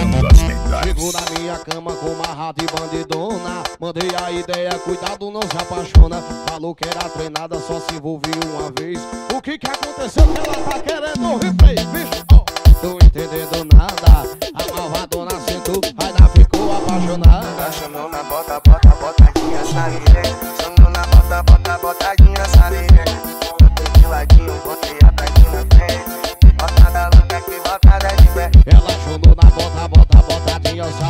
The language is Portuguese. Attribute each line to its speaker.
Speaker 1: Chegou na minha cama com uma rata e bandidona. Mandei a ideia, cuidado, não se apaixona. Falou que era treinada, só se envolveu uma vez. O que que aconteceu que ela tá querendo replay? Bicho, tô entendendo nada. A malvadona sentou, ainda ficou apaixonada.
Speaker 2: Chamou na bota, bota, botadinha, sabe? Chamou na bota, bota, botadinha, sabe? Botei de ladinho, botei a taquinha na frente. Botada louca que botada de pé.
Speaker 1: Ela chamou na bota, bota, botadinha, sabe?